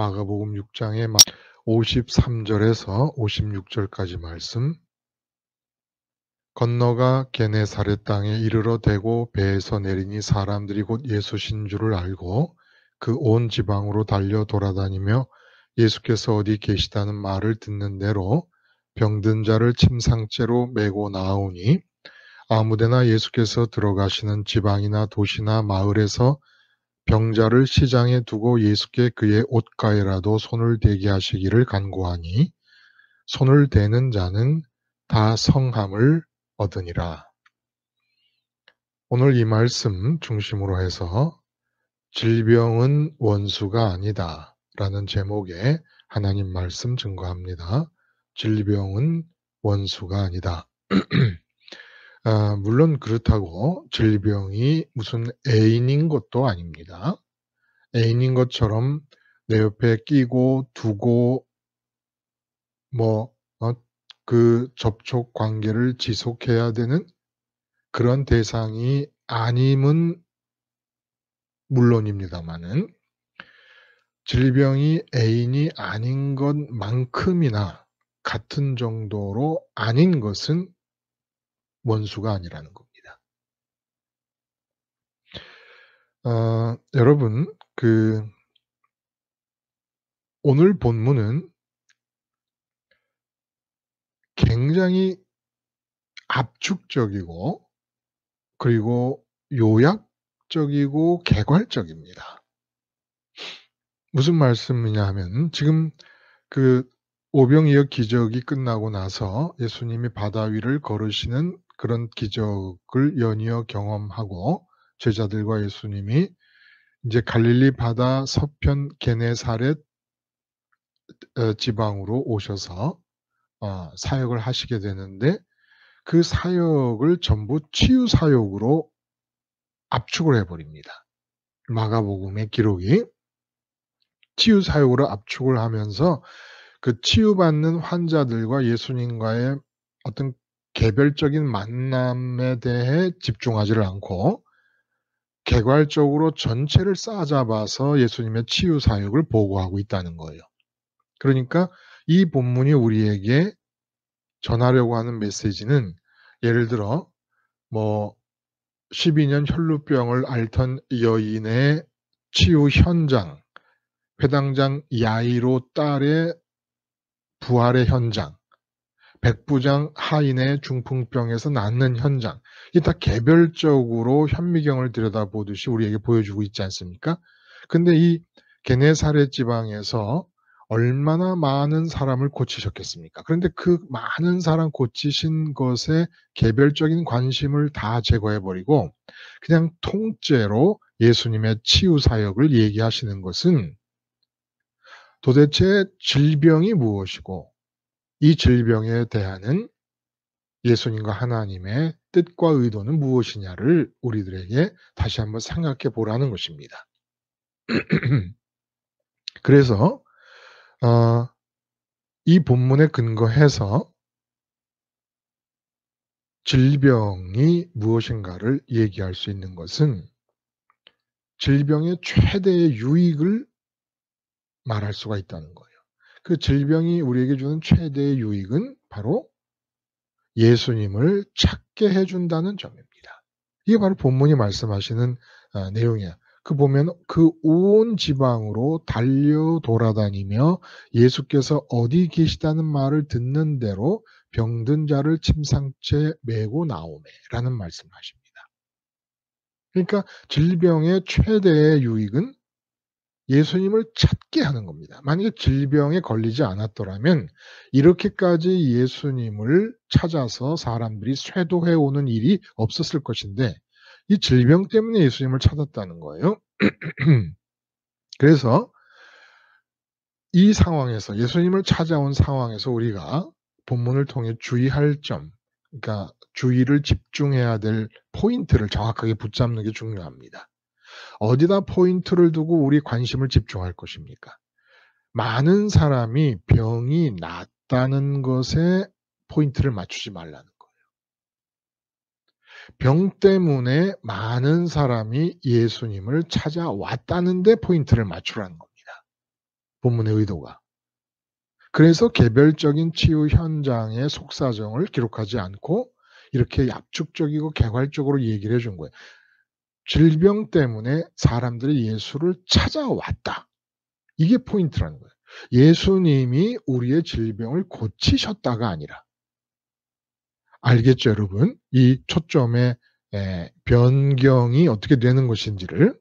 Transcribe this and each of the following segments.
마가복음 6장의 53절에서 56절까지 말씀. 건너가 게네사렛 땅에 이르러 대고 배에서 내리니 사람들이 곧 예수신 줄을 알고 그 온 지방으로 달려 돌아다니며 예수께서 어디 계시다는 말을 듣는 대로 병든 자를 침상째로 메고 나오니 아무데나 예수께서 들어가시는 지방이나 도시나 마을에서 병자를 시장에 두고 예수께 그의 옷가에라도 손을 대게 하시기를 간구하니 손을 대는 자는 다 성함을 얻으니라. 오늘 이 말씀 중심으로 해서 질병은 원수가 아니다 라는 제목의 하나님 말씀 증거합니다. 질병은 원수가 아니다. 물론 그렇다고 질병이 무슨 애인인 것도 아닙니다. 애인인 것처럼 내 옆에 끼고 두고 그 접촉 관계를 지속해야 되는 그런 대상이 아님은 물론입니다마는 질병이 애인이 아닌 것만큼이나 같은 정도로 아닌 것은 원수가 아니라는 겁니다. 여러분, 오늘 본문은 굉장히 압축적이고 그리고 요약적이고 개괄적입니다. 무슨 말씀이냐 하면 지금 오병이어 기적이 끝나고 나서 예수님이 바다 위를 걸으시는 그런 기적을 연이어 경험하고 제자들과 예수님이 이제 갈릴리 바다 서편 게네사렛 지방으로 오셔서 사역을 하시게 되는데 그 사역을 전부 치유 사역으로 압축을 해버립니다. 마가복음의 기록이 치유 사역으로 압축을 하면서 그 치유받는 환자들과 예수님과의 어떤 개별적인 만남에 대해 집중하지를 않고 개괄적으로 전체를 싸잡아서 예수님의 치유 사역을 보고하고 있다는 거예요. 그러니까 이 본문이 우리에게 전하려고 하는 메시지는 예를 들어 12년 혈루병을 앓던 여인의 치유 현장, 회당장 야이로 딸의 부활의 현장, 백부장 하인의 중풍병에서 낫는 현장, 이게 다 개별적으로 현미경을 들여다보듯이 우리에게 보여주고 있지 않습니까? 근데 이 게네사렛 지방에서 얼마나 많은 사람을 고치셨겠습니까? 그런데 그 많은 사람 고치신 것에 개별적인 관심을 다 제거해버리고 그냥 통째로 예수님의 치유 사역을 얘기하시는 것은 도대체 질병이 무엇이고 이 질병에 대한 예수님과 하나님의 뜻과 의도는 무엇이냐를 우리들에게 다시 한번 생각해 보라는 것입니다. 그래서 이 본문에 근거해서 질병이 무엇인가를 얘기할 수 있는 것은 질병의 최대의 유익을 말할 수가 있다는 거예요. 그 질병이 우리에게 주는 최대의 유익은 바로 예수님을 찾게 해준다는 점입니다. 이게 바로 본문이 말씀하시는 내용이에요. 보면 그 온 지방으로 달려 돌아다니며 예수께서 어디 계시다는 말을 듣는 대로 병든 자를 침상째 메고 나오매라는 말씀을 하십니다. 그러니까 질병의 최대의 유익은 예수님을 찾게 하는 겁니다. 만약에 질병에 걸리지 않았더라면 이렇게까지 예수님을 찾아서 사람들이 쇄도해 오는 일이 없었을 것인데 이 질병 때문에 예수님을 찾았다는 거예요. 그래서 이 상황에서 예수님을 찾아온 상황에서 우리가 본문을 통해 주의할 점, 그러니까 주의를 집중해야 될 포인트를 정확하게 붙잡는 게 중요합니다. 어디다 포인트를 두고 우리 관심을 집중할 것입니까? 많은 사람이 병이 낫다는 것에 포인트를 맞추지 말라는 거예요. 병 때문에 많은 사람이 예수님을 찾아왔다는 데 포인트를 맞추라는 겁니다. 본문의 의도가. 그래서 개별적인 치유 현장의 속사정을 기록하지 않고 이렇게 압축적이고 개괄적으로 얘기를 해준 거예요. 질병 때문에 사람들이 예수를 찾아왔다. 이게 포인트라는 거예요. 예수님이 우리의 질병을 고치셨다가 아니라. 알겠죠, 여러분? 이 초점의 변경이 어떻게 되는 것인지를.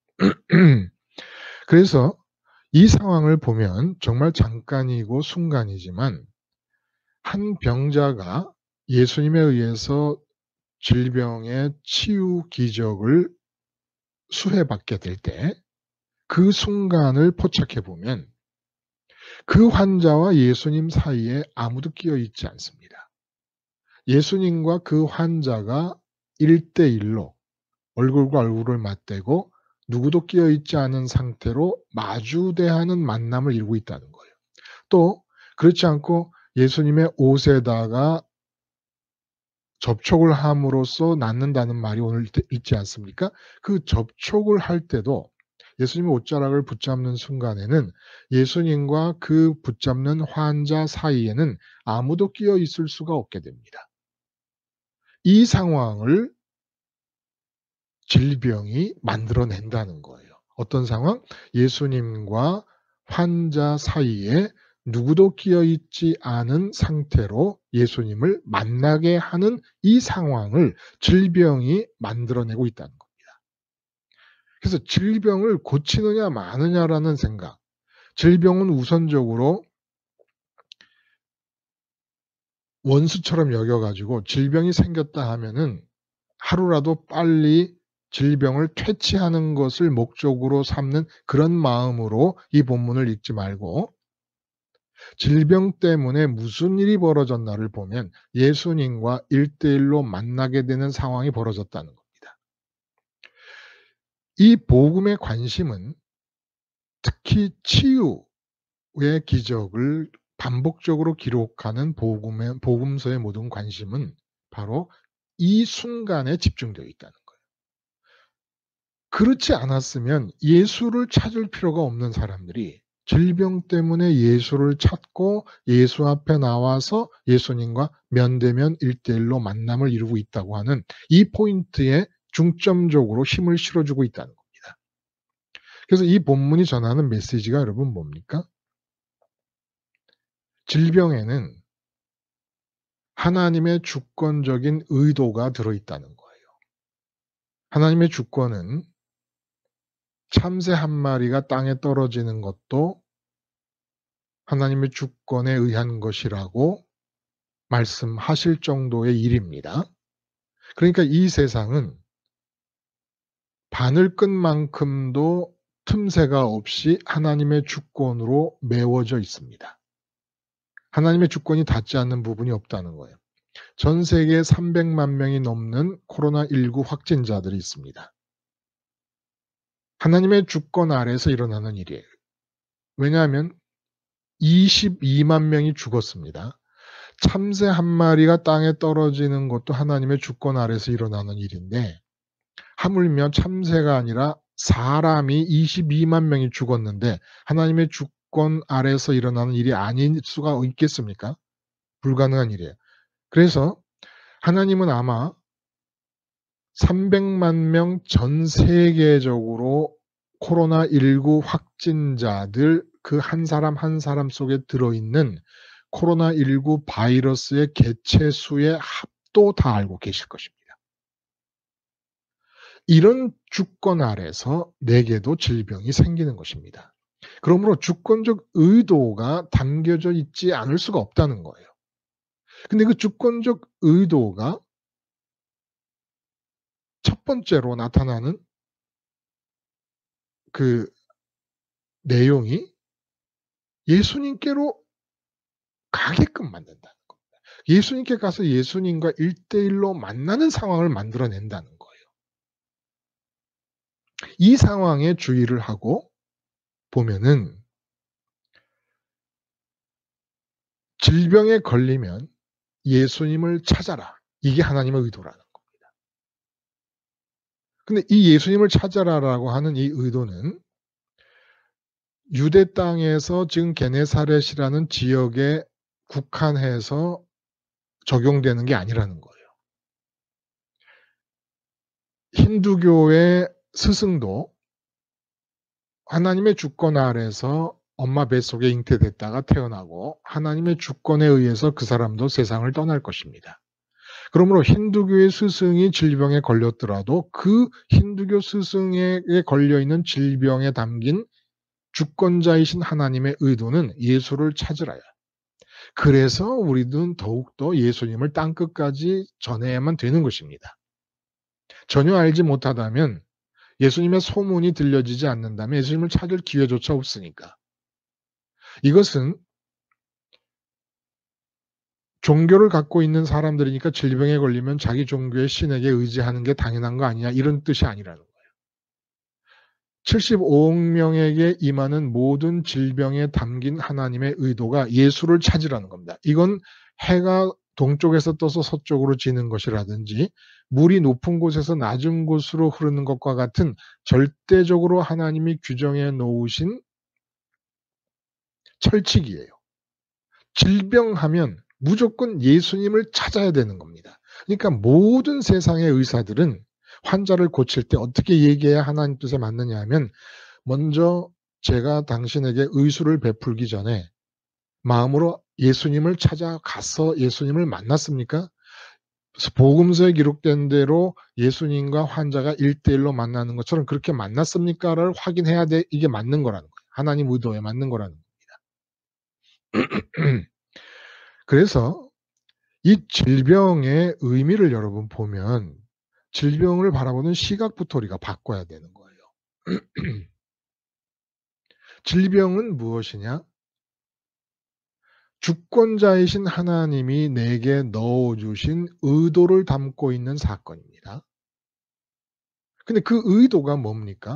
그래서 이 상황을 보면 정말 잠깐이고 순간이지만 한 병자가 예수님에 의해서 질병의 치유 기적을 수혜받게 될 때 그 순간을 포착해 보면 그 환자와 예수님 사이에 아무도 끼어 있지 않습니다. 예수님과 그 환자가 1대1로 얼굴과 얼굴을 맞대고 누구도 끼어 있지 않은 상태로 마주대하는 만남을 이루고 있다는 거예요. 또 그렇지 않고 예수님의 옷에다가 접촉을 함으로써 낫는다는 말이 오늘 있지 않습니까? 그 접촉을 할 때도 예수님의 옷자락을 붙잡는 순간에는 예수님과 그 붙잡는 환자 사이에는 아무도 끼어 있을 수가 없게 됩니다. 이 상황을 질병이 만들어낸다는 거예요. 어떤 상황? 예수님과 환자 사이에 누구도 끼어 있지 않은 상태로 예수님을 만나게 하는 이 상황을 질병이 만들어내고 있다는 겁니다. 그래서 질병을 고치느냐 마느냐라는 생각. 질병은 우선적으로 원수처럼 여겨 가지고 질병이 생겼다 하면은 하루라도 빨리 질병을 퇴치하는 것을 목적으로 삼는 그런 마음으로 이 본문을 읽지 말고 질병 때문에 무슨 일이 벌어졌나를 보면 예수님과 1대1로 만나게 되는 상황이 벌어졌다는 겁니다. 이 복음의 관심은 특히 치유의 기적을 반복적으로 기록하는 복음서의 모든 관심은 바로 이 순간에 집중되어 있다는 거예요. 그렇지 않았으면 예수를 찾을 필요가 없는 사람들이 질병 때문에 예수를 찾고 예수 앞에 나와서 예수님과 면대면 1대1로 만남을 이루고 있다고 하는 이 포인트에 중점적으로 힘을 실어주고 있다는 겁니다. 그래서 이 본문이 전하는 메시지가 여러분 뭡니까? 질병에는 하나님의 주권적인 의도가 들어있다는 거예요. 하나님의 주권은 참새 한 마리가 땅에 떨어지는 것도 하나님의 주권에 의한 것이라고 말씀하실 정도의 일입니다. 그러니까 이 세상은 바늘끝만큼도 틈새가 없이 하나님의 주권으로 메워져 있습니다. 하나님의 주권이 닿지 않는 부분이 없다는 거예요. 전 세계에 300만 명이 넘는 코로나19 확진자들이 있습니다. 하나님의 주권 아래에서 일어나는 일이에요. 왜냐하면 22만 명이 죽었습니다. 참새 한 마리가 땅에 떨어지는 것도 하나님의 주권 아래에서 일어나는 일인데 하물며 참새가 아니라 사람이 22만 명이 죽었는데 하나님의 주권 아래에서 일어나는 일이 아닐 수가 있겠습니까? 불가능한 일이에요. 그래서 하나님은 아마 300만 명 전 세계적으로 코로나19 확진자들 그 한 사람 한 사람 속에 들어있는 코로나19 바이러스의 개체 수의 합도 다 알고 계실 것입니다. 이런 주권 아래서 내게도 질병이 생기는 것입니다. 그러므로 주권적 의도가 담겨져 있지 않을 수가 없다는 거예요. 근데 그 주권적 의도가 첫 번째로 나타나는 그 내용이 예수님께로 가게끔 만든다는 겁니다. 예수님께 가서 예수님과 1대1로 만나는 상황을 만들어낸다는 거예요. 이 상황에 주의를 하고 보면은 질병에 걸리면 예수님을 찾아라. 이게 하나님의 의도라는 겁니다. 근데 이 예수님을 찾아라라고 하는 이 의도는 유대 땅에서 지금 게네사렛이라는 지역에 국한해서 적용되는 게 아니라는 거예요. 힌두교의 스승도 하나님의 주권 아래서 엄마 뱃속에 잉태됐다가 태어나고 하나님의 주권에 의해서 그 사람도 세상을 떠날 것입니다. 그러므로 힌두교의 스승이 질병에 걸렸더라도 그 힌두교 스승에게 걸려있는 질병에 담긴 주권자이신 하나님의 의도는 예수를 찾으라야. 그래서 우리는 더욱더 예수님을 땅끝까지 전해야만 되는 것입니다. 전혀 알지 못하다면, 예수님의 소문이 들려지지 않는다면 예수님을 찾을 기회조차 없으니까. 이것은 종교를 갖고 있는 사람들이니까 질병에 걸리면 자기 종교의 신에게 의지하는 게 당연한 거 아니냐, 이런 뜻이 아니라는 거예요. 75억 명에게 임하는 모든 질병에 담긴 하나님의 의도가 예수를 찾으라는 겁니다. 이건 해가 동쪽에서 떠서 서쪽으로 지는 것이라든지 물이 높은 곳에서 낮은 곳으로 흐르는 것과 같은 절대적으로 하나님이 규정해 놓으신 철칙이에요. 질병하면 무조건 예수님을 찾아야 되는 겁니다. 그러니까 모든 세상의 의사들은 환자를 고칠 때 어떻게 얘기해야 하나님 뜻에 맞느냐 하면, 먼저 제가 당신에게 의술을 베풀기 전에 마음으로 예수님을 찾아가서 예수님을 만났습니까? 복음서에 기록된 대로 예수님과 환자가 1대1로 만나는 것처럼 그렇게 만났습니까를 확인해야 돼. 이게 맞는 거라는 거예요. 하나님 의도에 맞는 거라는 겁니다. 그래서 이 질병의 의미를 여러분 보면 질병을 바라보는 시각부터 우리가 바꿔야 되는 거예요. 질병은 무엇이냐? 주권자이신 하나님이 내게 넣어주신 의도를 담고 있는 사건입니다. 근데 그 의도가 뭡니까?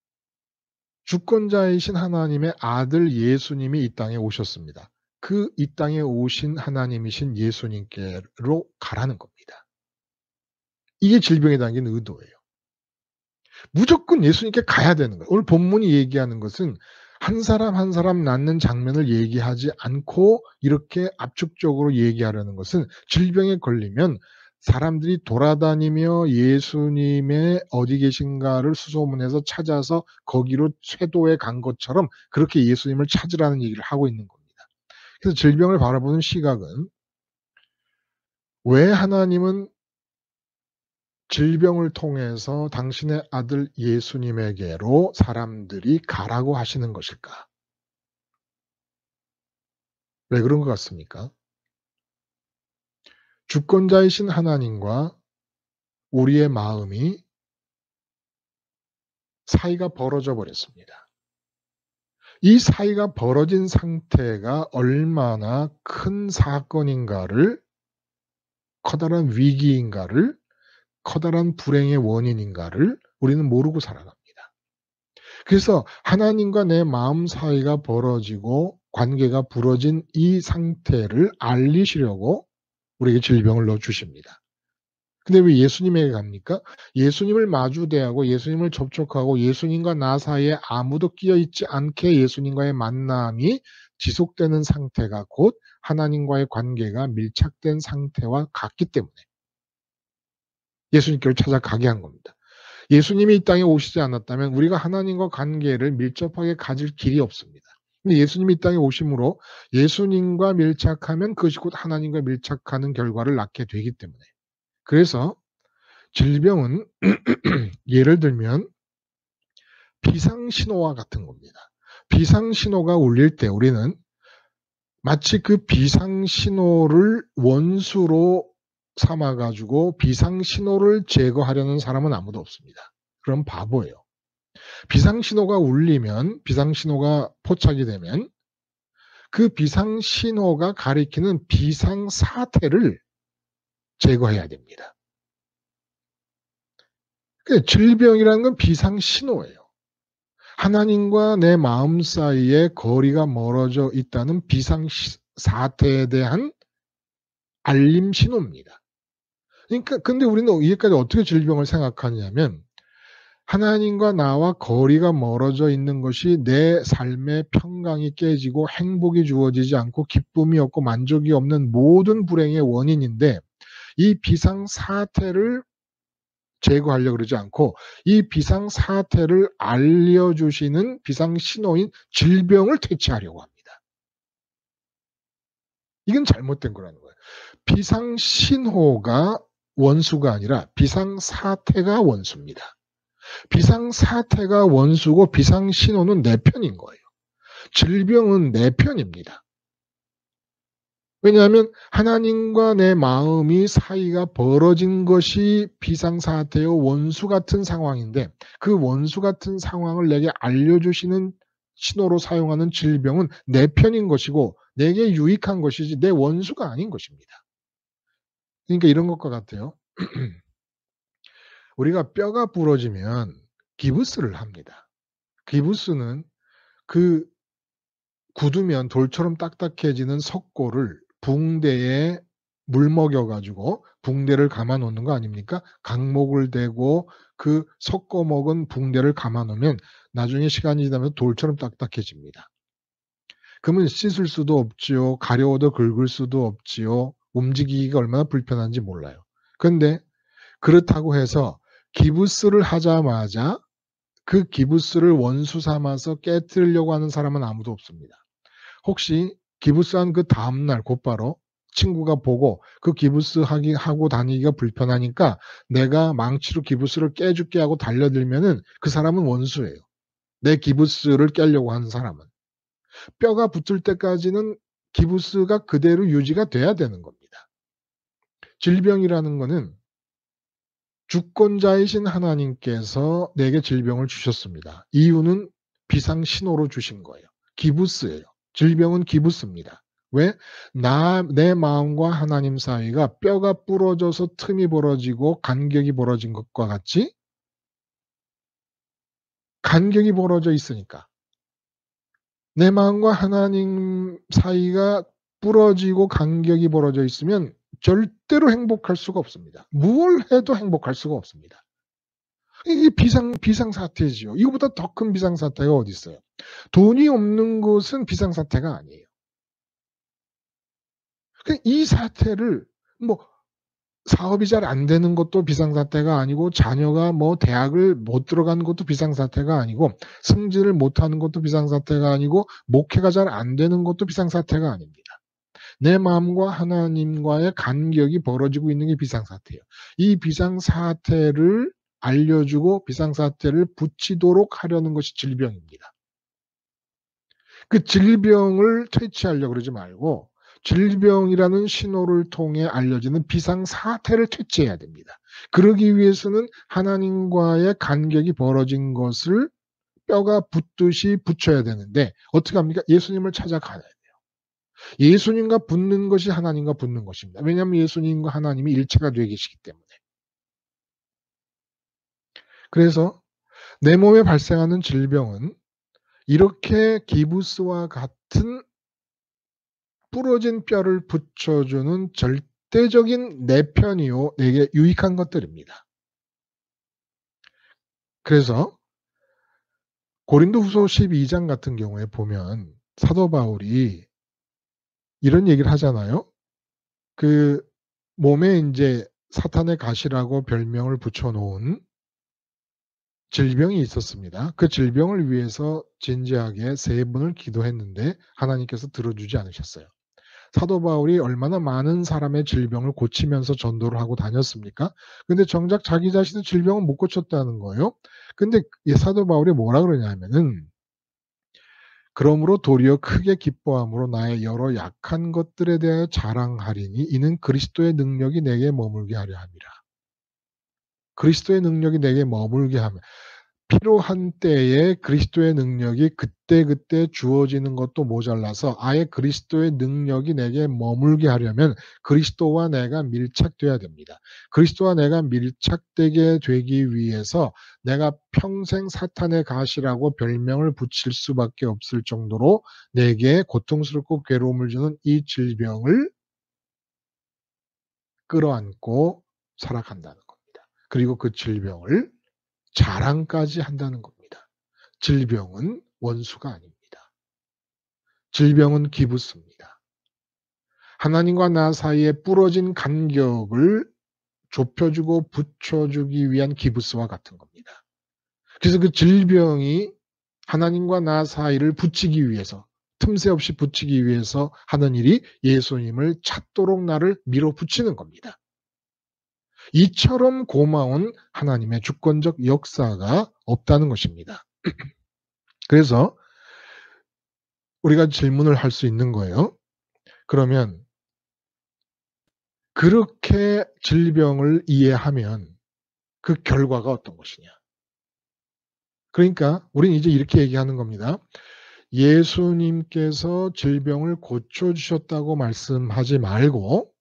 주권자이신 하나님의 아들 예수님이 이 땅에 오셨습니다. 그 이 땅에 오신 하나님이신 예수님께로 가라는 겁니다. 이게 질병에 담긴 의도예요. 무조건 예수님께 가야 되는 거예요. 오늘 본문이 얘기하는 것은 한 사람 한 사람 낫는 장면을 얘기하지 않고 이렇게 압축적으로 얘기하려는 것은, 질병에 걸리면 사람들이 돌아다니며 예수님의 어디 계신가를 수소문해서 찾아서 거기로 쇄도에 간 것처럼 그렇게 예수님을 찾으라는 얘기를 하고 있는 겁니다. 그래서 질병을 바라보는 시각은, 왜 하나님은 질병을 통해서 당신의 아들 예수님에게로 사람들이 가라고 하시는 것일까? 왜 그런 것 같습니까? 주권자이신 하나님과 우리의 마음이 사이가 벌어져 버렸습니다. 이 사이가 벌어진 상태가 얼마나 큰 사건인가를, 커다란 위기인가를, 커다란 불행의 원인인가를 우리는 모르고 살아갑니다. 그래서 하나님과 내 마음 사이가 벌어지고 관계가 부러진 이 상태를 알리시려고 우리에게 질병을 넣어주십니다. 근데 왜 예수님에게 갑니까? 예수님을 마주대하고 예수님을 접촉하고 예수님과 나 사이에 아무도 끼어있지 않게 예수님과의 만남이 지속되는 상태가 곧 하나님과의 관계가 밀착된 상태와 같기 때문에 예수님께로 찾아가게 한 겁니다. 예수님이 이 땅에 오시지 않았다면 우리가 하나님과 관계를 밀접하게 가질 길이 없습니다. 근데 예수님이 이 땅에 오심으로 예수님과 밀착하면 그것이 곧 하나님과 밀착하는 결과를 낳게 되기 때문에, 그래서 질병은 예를 들면 비상신호와 같은 겁니다. 비상신호가 울릴 때 우리는 마치 그 비상신호를 원수로 삼아가지고 비상신호를 제거하려는 사람은 아무도 없습니다. 그럼 바보예요. 비상신호가 울리면, 비상신호가 포착이 되면 그 비상신호가 가리키는 비상사태를 제거해야 됩니다. 질병이라는 건 비상신호예요. 하나님과 내 마음 사이에 거리가 멀어져 있다는 비상사태에 대한 알림 신호입니다. 그러니까 근데 우리는 여기까지 어떻게 질병을 생각하냐면, 하나님과 나와 거리가 멀어져 있는 것이 내 삶의 평강이 깨지고 행복이 주어지지 않고 기쁨이 없고 만족이 없는 모든 불행의 원인인데, 이 비상사태를 제거하려고 그러지 않고 이 비상사태를 알려주시는 비상신호인 질병을 퇴치하려고 합니다. 이건 잘못된 거라는 거예요. 비상신호가 원수가 아니라 비상사태가 원수입니다. 비상사태가 원수고 비상신호는 내 편인 거예요. 질병은 내 편입니다. 왜냐하면 하나님과 내 마음이 사이가 벌어진 것이 비상사태요 원수 같은 상황인데, 그 원수 같은 상황을 내게 알려주시는 신호로 사용하는 질병은 내 편인 것이고 내게 유익한 것이지 내 원수가 아닌 것입니다. 그러니까 이런 것과 같아요. 우리가 뼈가 부러지면 기부스를 합니다. 기부스는 그 굳으면 돌처럼 딱딱해지는 석고를 붕대에 물 먹여 가지고 붕대를 감아 놓는 거 아닙니까? 강목을 대고 그 섞어 먹은 붕대를 감아 놓으면 나중에 시간이 지나면 돌처럼 딱딱해집니다. 그러면 씻을 수도 없지요. 가려워도 긁을 수도 없지요. 움직이기가 얼마나 불편한지 몰라요. 그런데 그렇다고 해서 기부스를 하자마자 그 기부스를 원수 삼아서 깨트리려고 하는 사람은 아무도 없습니다. 혹시 기부스한 그 다음날 곧바로 친구가 보고 그 기부스 하고 다니기가 불편하니까 내가 망치로 기부스를 깨줄게 하고 달려들면은 그 사람은 원수예요. 내 기부스를 깨려고 하는 사람은. 뼈가 붙을 때까지는 기부스가 그대로 유지가 돼야 되는 겁니다. 질병이라는 거는 주권자이신 하나님께서 내게 질병을 주셨습니다. 이유는 비상신호로 주신 거예요. 기부스예요. 질병은 기부스입니다. 왜? 내 마음과 하나님 사이가 뼈가 부러져서 틈이 벌어지고 간격이 벌어진 것과 같이 간격이 벌어져 있으니까. 내 마음과 하나님 사이가 부러지고 간격이 벌어져 있으면 절대로 행복할 수가 없습니다. 무엇을 해도 행복할 수가 없습니다. 이게 비상사태지요. 이거보다 더 큰 비상사태가 어디 있어요. 돈이 없는 것은 비상사태가 아니에요. 이 사태를 뭐 사업이 잘 안 되는 것도 비상사태가 아니고 자녀가 뭐 대학을 못 들어가는 것도 비상사태가 아니고 승진을 못하는 것도 비상사태가 아니고 목회가 잘 안 되는 것도 비상사태가 아닙니다. 내 마음과 하나님과의 간격이 벌어지고 있는 게 비상사태예요. 이 비상사태를 알려주고 비상사태를 붙이도록 하려는 것이 질병입니다. 그 질병을 퇴치하려고 그러지 말고 질병이라는 신호를 통해 알려지는 비상사태를 퇴치해야 됩니다. 그러기 위해서는 하나님과의 간격이 벌어진 것을 뼈가 붙듯이 붙여야 되는데 어떻게 합니까? 예수님을 찾아가야 돼요. 예수님과 붙는 것이 하나님과 붙는 것입니다. 왜냐하면 예수님과 하나님이 일체가 되어 계시기 때문에. 그래서 내 몸에 발생하는 질병은 이렇게 기부스와 같은 부러진 뼈를 붙여주는 절대적인 내 편이요 내게 유익한 것들입니다. 그래서 고린도후서 12장 같은 경우에 보면 사도 바울이 이런 얘기를 하잖아요. 그 몸에 인제 사탄의 가시라고 별명을 붙여 놓은 질병이 있었습니다. 그 질병을 위해서 진지하게 3번을 기도했는데 하나님께서 들어주지 않으셨어요. 사도 바울이 얼마나 많은 사람의 질병을 고치면서 전도를 하고 다녔습니까? 근데 정작 자기 자신의 질병은 못 고쳤다는 거예요. 근데 이 사도 바울이 뭐라 그러냐면은 "그러므로 도리어 크게 기뻐함으로 나의 여러 약한 것들에 대하여 자랑하리니 이는 그리스도의 능력이 내게 머물게 하려 함이라." 그리스도의 능력이 내게 머물게 하며 필요한 때에 그리스도의 능력이 그때그때 주어지는 것도 모자라서 아예 그리스도의 능력이 내게 머물게 하려면 그리스도와 내가 밀착돼야 됩니다. 그리스도와 내가 밀착되게 되기 위해서 내가 평생 사탄의 가시라고 별명을 붙일 수밖에 없을 정도로 내게 고통스럽고 괴로움을 주는 이 질병을 끌어안고 살아간다는 겁니다. 그리고 그 질병을 자랑까지 한다는 겁니다. 질병은 원수가 아닙니다. 질병은 기부스입니다. 하나님과 나 사이에 부러진 간격을 좁혀주고 붙여주기 위한 기부스와 같은 겁니다. 그래서 그 질병이 하나님과 나 사이를 붙이기 위해서, 틈새 없이 붙이기 위해서 하는 일이 예수님을 찾도록 나를 밀어붙이는 겁니다. 이처럼 고마운 하나님의 주권적 역사가 없다는 것입니다. 그래서 우리가 질문을 할 수 있는 거예요. 그러면 그렇게 질병을 이해하면 그 결과가 어떤 것이냐? 그러니까 우리는 이제 이렇게 얘기하는 겁니다. 예수님께서 질병을 고쳐주셨다고 말씀하지 말고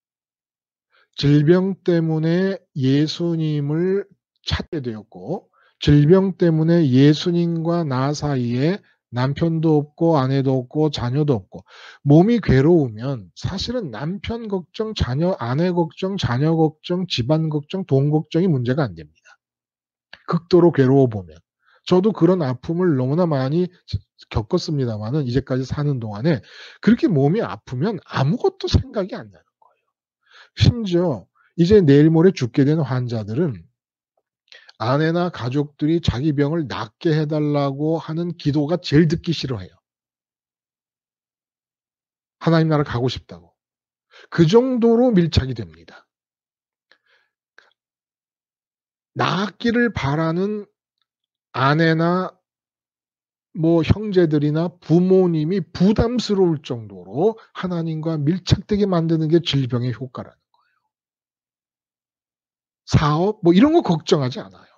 질병 때문에 예수님을 찾게 되었고 질병 때문에 예수님과 나 사이에 남편도 없고 아내도 없고 자녀도 없고 몸이 괴로우면 사실은 남편 걱정, 아내 걱정, 자녀 걱정, 집안 걱정, 돈 걱정이 문제가 안 됩니다. 극도로 괴로워 보면. 저도 그런 아픔을 너무나 많이 겪었습니다만은 이제까지 사는 동안에 그렇게 몸이 아프면 아무것도 생각이 안 나는 거예요. 심지어 이제 내일 모레 죽게 된 환자들은 아내나 가족들이 자기 병을 낫게 해달라고 하는 기도가 제일 듣기 싫어해요. 하나님 나라 가고 싶다고. 그 정도로 밀착이 됩니다. 낫기를 바라는 아내나 형제들이나 부모님이 부담스러울 정도로 하나님과 밀착되게 만드는 게 질병의 효과라는 거예요. 사업 이런 거 걱정하지 않아요.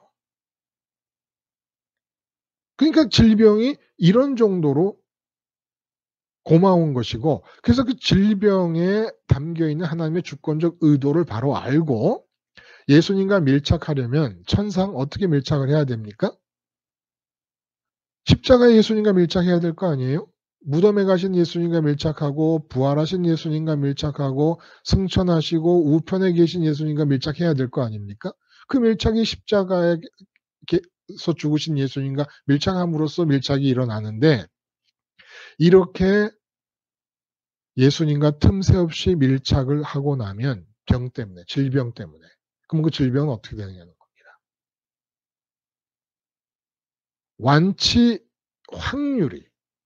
그러니까 질병이 이런 정도로 고마운 것이고 그래서 그 질병에 담겨있는 하나님의 주권적 의도를 바로 알고 예수님과 밀착하려면 천상 어떻게 밀착을 해야 됩니까? 십자가에 예수님과 밀착해야 될 거 아니에요? 무덤에 가신 예수님과 밀착하고 부활하신 예수님과 밀착하고 승천하시고 우편에 계신 예수님과 밀착해야 될 거 아닙니까? 그 밀착이 십자가에서 죽으신 예수님과 밀착함으로써 밀착이 일어나는데 이렇게 예수님과 틈새 없이 밀착을 하고 나면 병 때문에, 질병 때문에 그럼 그 질병은 어떻게 되느냐는 겁니다. 완치 확률이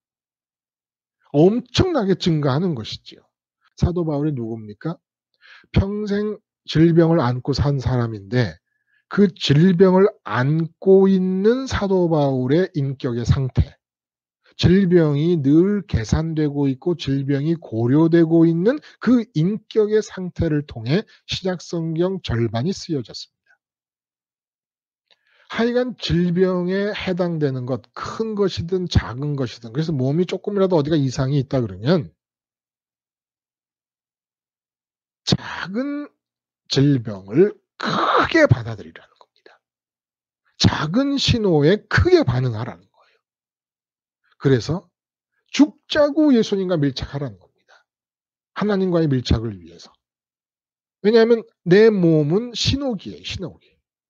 엄청나게 증가하는 것이지요. 사도 바울이 누굽니까? 평생 질병을 안고 산 사람인데 그 질병을 안고 있는 사도 바울의 인격의 상태, 질병이 늘 계산되고 있고 질병이 고려되고 있는 그 인격의 상태를 통해 신약성경 절반이 쓰여졌습니다. 하여간 질병에 해당되는 것, 큰 것이든 작은 것이든 그래서 몸이 조금이라도 어디가 이상이 있다 그러면 작은 질병을 크게 받아들이라는 겁니다. 작은 신호에 크게 반응하라는 거예요. 그래서 죽자고 예수님과 밀착하라는 겁니다. 하나님과의 밀착을 위해서. 왜냐하면 내 몸은 신호기예요. 신호기.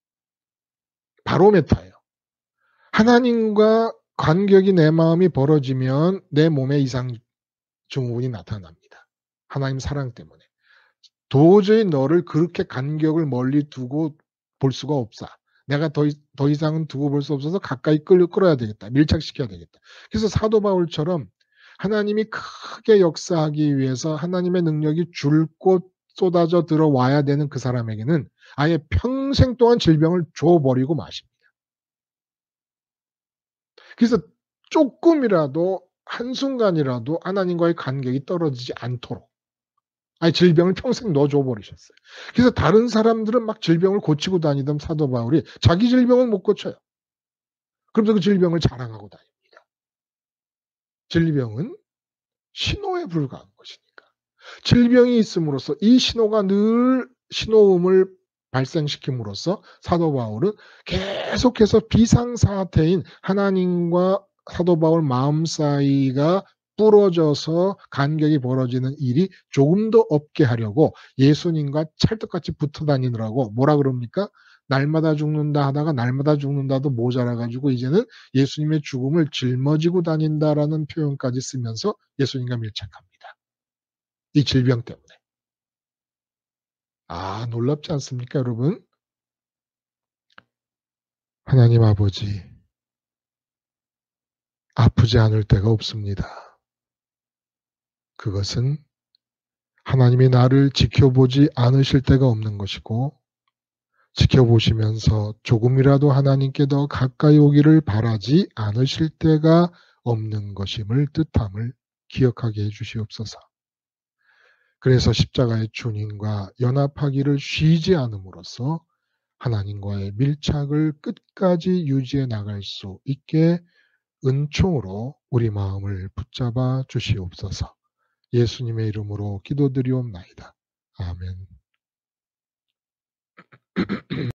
바로메타예요. 하나님과 간격이 내 마음이 벌어지면 내 몸에 이상 증후군이 나타납니다. 하나님 사랑 때문에. 도저히 너를 그렇게 간격을 멀리 두고 볼 수가 없어. 내가 더 이상은 두고 볼 수 없어서 가까이 끌어야 되겠다. 밀착시켜야 되겠다. 그래서 사도 바울처럼 하나님이 크게 역사하기 위해서 하나님의 능력이 줄곧 쏟아져 들어와야 되는 그 사람에게는 아예 평생 동안 질병을 줘버리고 마십니다. 그래서 조금이라도 한순간이라도 하나님과의 간격이 떨어지지 않도록 질병을 평생 넣어줘 버리셨어요. 그래서 다른 사람들은 막 질병을 고치고 다니던 사도 바울이 자기 질병은 못 고쳐요. 그러면서 그 질병을 자랑하고 다닙니다. 질병은 신호에 불과한 것이니까. 질병이 있음으로써 이 신호가 늘 신호음을 발생시킴으로써 사도 바울은 계속해서 비상사태인 하나님과 사도 바울 마음 사이가 부러져서 간격이 벌어지는 일이 조금 더 없게 하려고 예수님과 찰떡같이 붙어 다니느라고 뭐라 그럽니까? 날마다 죽는다 하다가 날마다 죽는다도 모자라 가지고 이제는 예수님의 죽음을 짊어지고 다닌다라는 표현까지 쓰면서 예수님과 밀착합니다. 이 질병 때문에. 아, 놀랍지 않습니까, 여러분? 하나님 아버지, 아프지 않을 때가 없습니다. 그것은 하나님이 나를 지켜보지 않으실 때가 없는 것이고, 지켜보시면서 조금이라도 하나님께 더 가까이 오기를 바라지 않으실 때가 없는 것임을 뜻함을 기억하게 해 주시옵소서. 그래서 십자가의 주님과 연합하기를 쉬지 않음으로써 하나님과의 밀착을 끝까지 유지해 나갈 수 있게 은총으로 우리 마음을 붙잡아 주시옵소서. 예수님의 이름으로 기도드리옵나이다. 아멘.